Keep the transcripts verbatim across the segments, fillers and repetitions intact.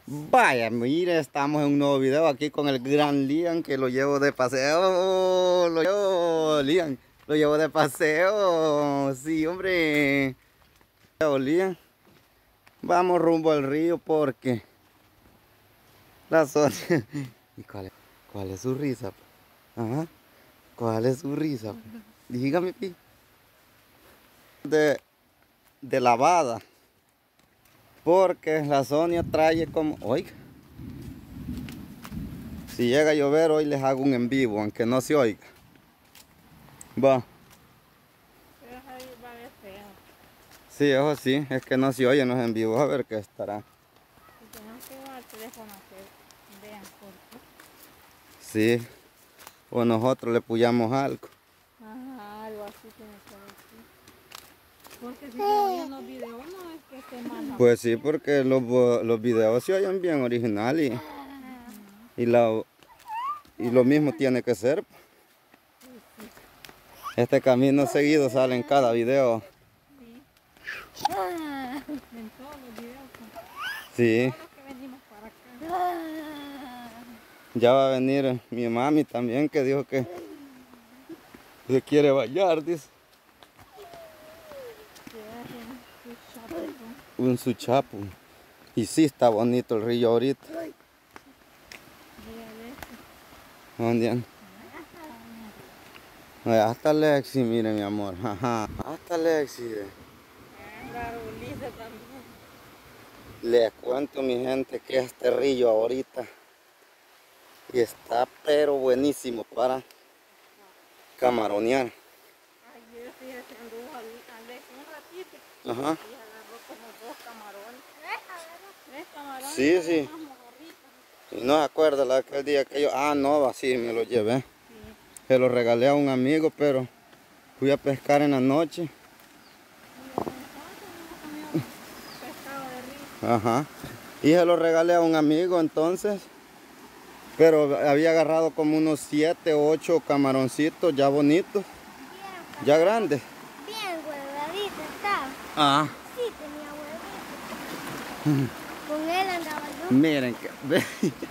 Vaya, mire, estamos en un nuevo video aquí con el gran Liam, que lo llevo de paseo. Lo llevo, Liam, lo llevo de paseo. Sí, hombre. Liam, vamos rumbo al río porque la zona. ¿Y cuál es, cuál es su risa? Ajá. ¿Cuál es su risa? Dígame, pi. De, de lavada. Porque la Sonia trae como... Oiga. Si llega a llover hoy les hago un en vivo, aunque no se oiga. Va. Pero ahí va a ver feo. Sí, eso sí, es que no se oye, no es en vivo, a ver qué estará. Y tenemos que llevar el teléfono a que vean por qué. Sí, o nosotros le puyamos algo. Ajá, algo así tiene que decir. Porque si se oyen los videos no es que esté mal. Pues sí, porque los, los videos se oyen bien original y, y, la, y lo mismo tiene que ser. Este camino seguido sale en cada video. Sí. En todos los videos. Sí. Todos los que venimos para acá. Ya va a venir mi mami también, que dijo que se quiere bañar, dice. Un suchapo. Y sí está bonito el río ahorita. ¿Dónde anda? Hasta Lexi, mire mi amor. Ajá. Hasta Lexi. Les cuento, mi gente, que este río ahorita y está pero buenísimo para camaronear. Ayer fíjate, anduvo Alex un ratito. Ajá. Y agarró como dos camarones. Tres camarones. Sí, sí. Y no se acuerda la aquel día que yo... Ah, no, así me lo llevé. Sí. Se lo regalé a un amigo, pero fui a pescar en la noche. Ajá. Y se lo regalé a un amigo entonces. Pero había agarrado como unos siete o ocho camaroncitos ya bonitos. Bien, ya grandes. Bien huevadito estaba. Ah. Sí, tenía huevito. Con él andaba yo. Miren que...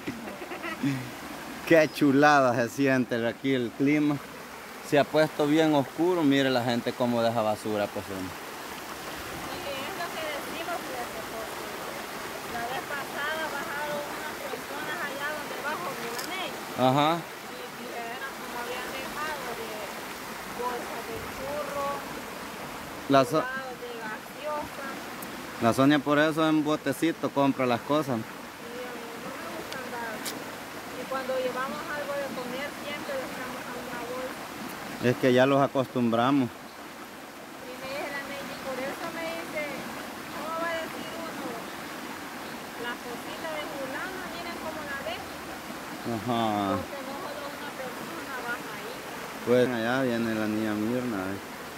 Qué chulada se siente aquí el clima. Se ha puesto bien oscuro. Mire la gente cómo deja basura, pues. Es lo que decimos, fíjate, porque la vez pasada bajaron unas personas allá donde bajo de la ley. Ajá. Y eran como habían dejado de bolsas de churro, La, so de gaseosa. la Sonia por eso en botecito compra las cosas. Y a mí no me gusta andar. Y cuando llevamos algo de comer siempre dejamos a una bolsa. Es que ya los acostumbramos. Y me dice la Ney, por eso me dice, ¿cómo va a decir uno? La cosita de fulano, miren cómo la ve. Ajá. Porque no solo una persona baja ahí. Pues allá viene la niña Mirna. ¿eh?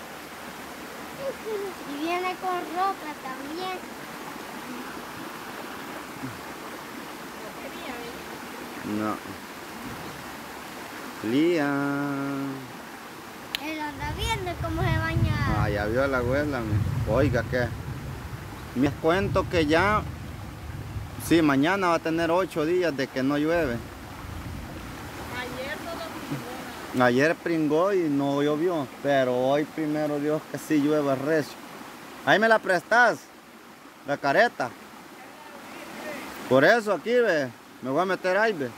Y viene con ropa también. No quería, ¿eh? No. Liam. Él anda viendo cómo se baña. Ah, ya vio a la abuela. Oiga, que me cuento que ya, sí, mañana va a tener ocho días de que no llueve. Ayer todo pringó. Ayer pringó y no llovió, pero hoy primero Dios que sí llueve recio. Ahí me la prestas, la careta. Por eso aquí, ve, me voy a meter ahí, ve.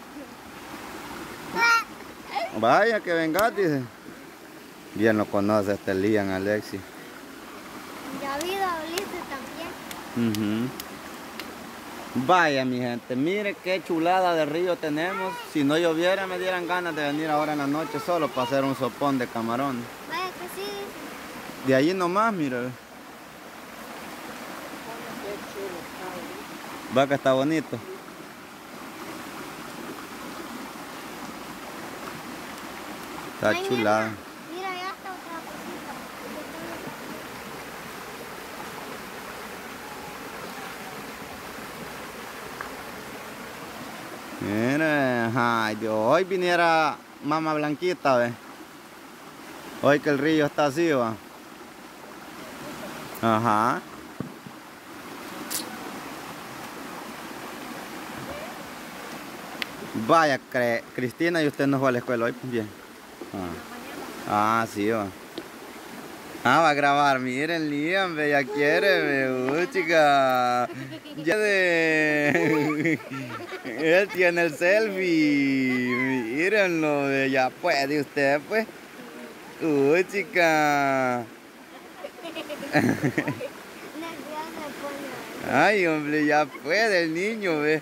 Vaya que vengas, dice. Bien lo conoce este Liam, Alexi. David Ulises también. Uh-huh. Vaya mi gente, mire qué chulada de río tenemos. Si no lloviera me dieran ganas de venir ahora en la noche solo para hacer un sopón de camarón. Vaya que sí. De allí nomás, mire. Va que está bonito. Está Ay, chulada. Mira, mira, ya está otra cosita. Mire, ay Dios, hoy viniera mamá Blanquita, ve. Hoy que el río está así, va. Ajá. Vaya, cre- Cristina, ¿y usted no fue a la escuela hoy? Bien. Ah, ah sí, va. Ah, va a grabar, miren, Liam, ve, ya quiere, ve, uy, chica. Ya de... Él tiene el selfie, mírenlo, ve, ya puede usted, pues. Uy, chica. Ay, hombre, ya puede el niño, ve.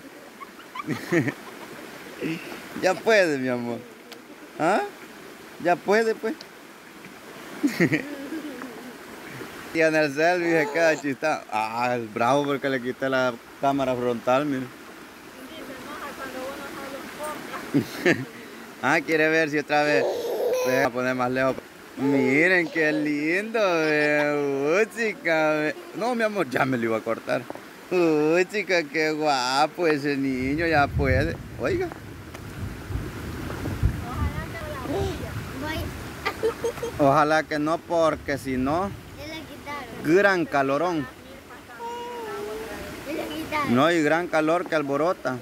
Ya puede, mi amor. ¿Ah? Ya puede, pues. Tiene el selfie, se queda chistado. Ah, es bravo porque le quité la cámara frontal, mire. Ah, quiere ver si otra vez. Voy a poner más lejos. Miren qué lindo, ve. Uy, chica, ve. No, mi amor, ya me lo iba a cortar. Uy, chica, qué guapo ese niño, ya puede. Oiga. Ojalá que no, porque si no, gran calorón. No, y gran calor que alborota.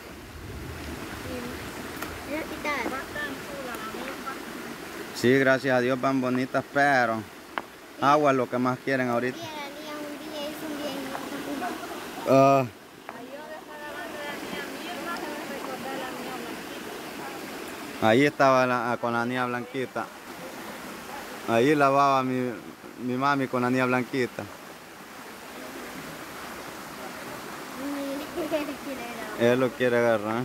Sí, gracias a Dios van bonitas, pero agua es lo que más quieren ahorita. Uh, ahí estaba la, con la niña blanquita. Ahí lavaba mi, mi mami con la niña blanquita. Él lo quiere agarrar.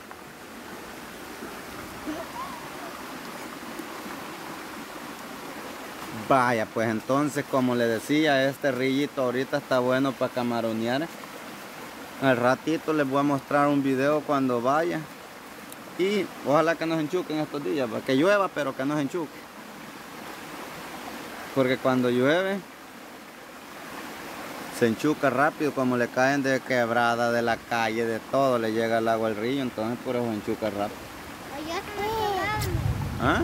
Vaya, pues entonces, como le decía, este rillito ahorita está bueno para camaronear. Al ratito les voy a mostrar un video cuando vaya. Y ojalá que no se enchuquen estos días, para que llueva, pero que no se enchuque. Porque cuando llueve, se enchuca rápido, como le caen de quebrada, de la calle, de todo, le llega el agua al río, entonces por eso se enchuca rápido. ¿Ah?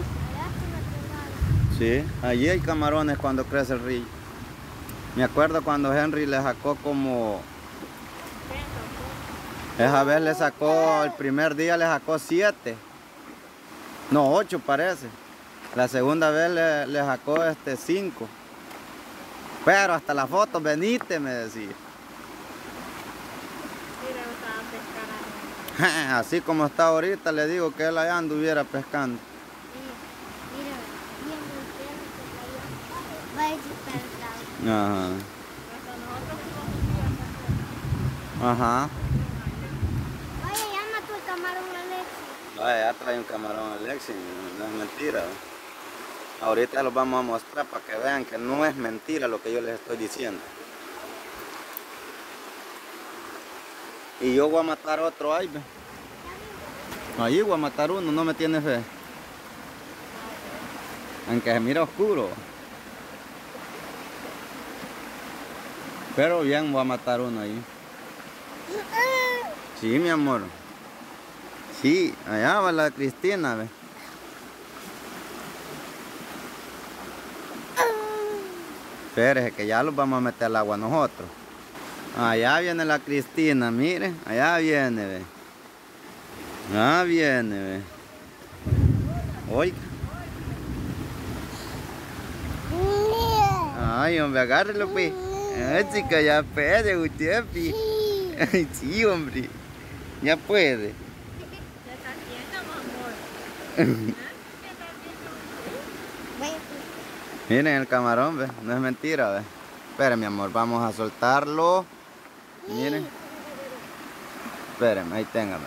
Sí, allí hay camarones cuando crece el río. Me acuerdo cuando Henry le sacó como... Esa vez le sacó, el primer día le sacó siete. No, ocho parece. La segunda vez le, le sacó este cinco. Pero hasta la foto, venite, me decía. Así como está ahorita, le digo que él allá anduviera pescando. Ajá. Ajá. Oye, llama tú el camarón Alexis. Vaya, ya trae un camarón Alexis, no es mentira. Ahorita los vamos a mostrar para que vean que no es mentira lo que yo les estoy diciendo. Y yo voy a matar otro ahí, ve. Ahí voy a matar uno, no me tiene fe. Aunque se mira oscuro. Pero bien, voy a matar uno ahí. Sí, mi amor. Sí, allá va la Cristina, ve. Espérese que ya los vamos a meter al agua nosotros. Allá viene la Cristina, mire. Allá viene, ve. Allá viene, ve. Oiga. Ay, hombre, agárrelo, pues. Ay, chica, ya puede usted, pi. Ay, sí, hombre. Ya puede. ¿Qué está haciendo, mi amor? Miren el camarón, ve. No es mentira, ve. Esperen, mi amor, vamos a soltarlo. Miren. Esperen, ahí téngame.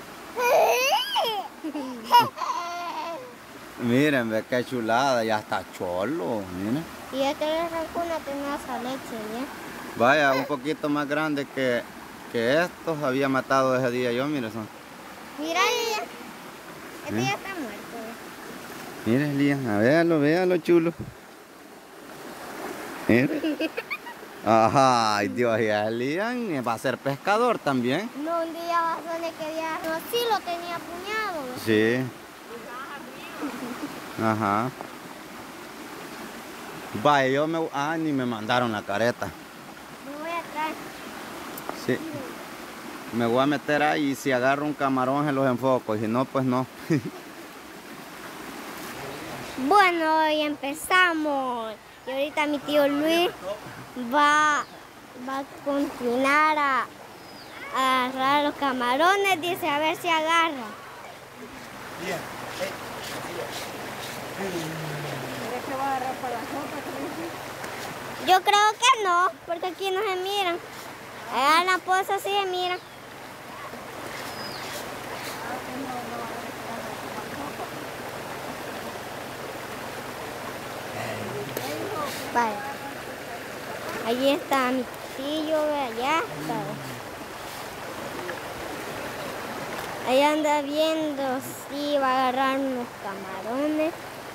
Miren, ve qué chulada, ya está cholo, miren. Y este le arrancó una tenaza leche, ¿ya? Vaya, un poquito más grande que, que estos había matado ese día yo, miren. Son. Mira, ella. Este ¿Eh? ya está muerto. Miren, Lian, a véalo, véalo, chulo. Miren. Ay, Dios, ya Lian va a ser pescador también. No, un día pasó de que día no, sí lo tenía puñado. Sí. Ajá. Vaya, yo me... Ah, ni me mandaron la careta. Me voy a traer. Sí. Me voy a meter ahí y si agarro un camarón se los enfoco. Y si no, pues no. Bueno, hoy empezamos. Y ahorita mi tío Luis va, va a continuar a, a agarrar los camarones. Dice, a ver si agarra. Bien. ¿Crees que va a agarrar para la sopa? Yo creo que no, porque aquí no se miran. Allá en la poza sí se miran. Vale. Allí está mi tío, ve, allá está. Ahí anda viendo si va a agarrar unos camarones.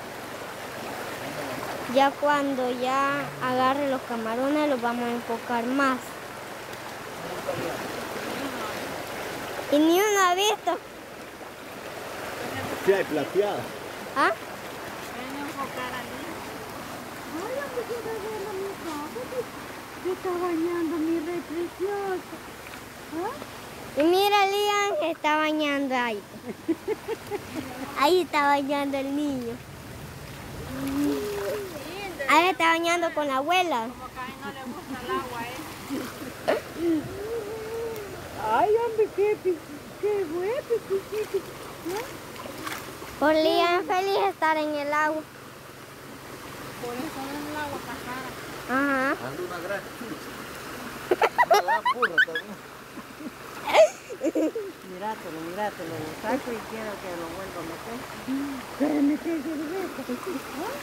Ya cuando ya agarre los camarones los vamos a enfocar más. Y ni uno ha visto. Sí, hay plateada. ¿Ah? Ven a enfocar allí. Hola, pues yo estoy viendo mi casa. Se está bañando mi rey preciosa. ¿Ah? Y mira, Lian que está bañando ahí. Ahí está bañando el niño. Ahí está bañando con la abuela. Como que a él no le gusta el agua, ¿eh? Ay, hombre, qué, qué bueno. Por Lian feliz de estar en el agua. Por eso en el agua pasara. Ajá. Ando una gran chucha. Una gran pura también. Mírátelo, mírátelo, lo saco y quiero que lo vuelva a meter. Pero meterse de vuelta.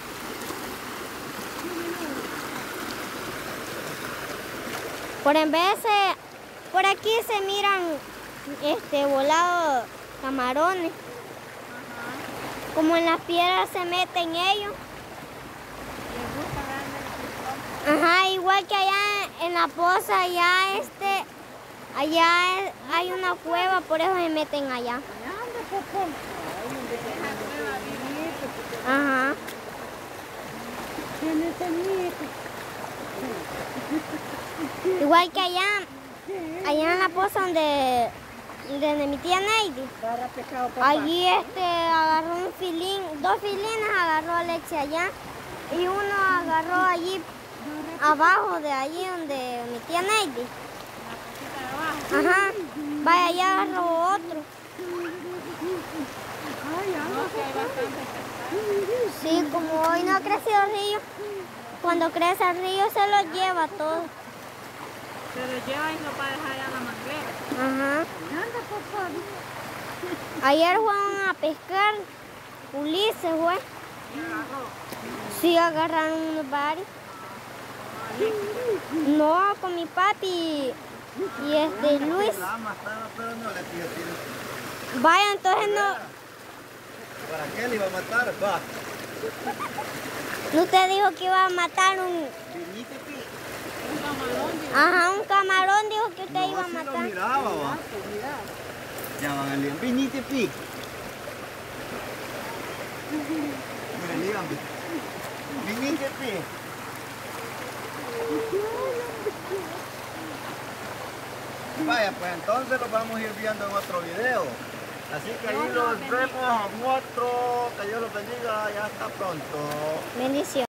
Por en vez de, por aquí se miran este volados camarones. Ajá. Como en las piedras se meten ellos. Les gusta realmente. Ajá, igual que allá en la poza, allá este, allá es- hay una cueva, por eso se meten allá. Anda, papá. Ay, hombre, qué Ajá. tiene ese nieto. Igual que allá, allá en la poza donde, donde mi tía Neidi. Agarra pescado, papá. Allí este agarró un filín, dos filines agarró Alexia allá y uno agarró allí abajo de allí donde mi tía Neidi. La cosita de abajo. Ajá, vaya, allá agarró otro. Ay, No, que hay bastante pescado. Sí, como hoy no ha crecido el río, cuando crece el río se lo lleva todo. Se lo lleva y lo va a dejar allá en la manguera. Ajá. anda, papá. Ayer fueron a pescar, Ulises fue. Y agarró. Sí, agarraron unos varios. No, con mi papi y este Luis. La ama estaba esperando a la tía tía. Vaya, entonces no, ¿Para qué le iba a matar? Va. no te dijo que iba a matar un, Viniste, pi. Un camarón. digo. ajá, un camarón, dijo que usted iba a sí lo matar. miraba, va. Ya van a liar. Viniste, pi. Me ligan, pi. Viniste, pi. Vaya, pues entonces los vamos a ir viendo en otro video. Así que ahí los vemos en otro. Que Dios los bendiga y hasta pronto. Bendición.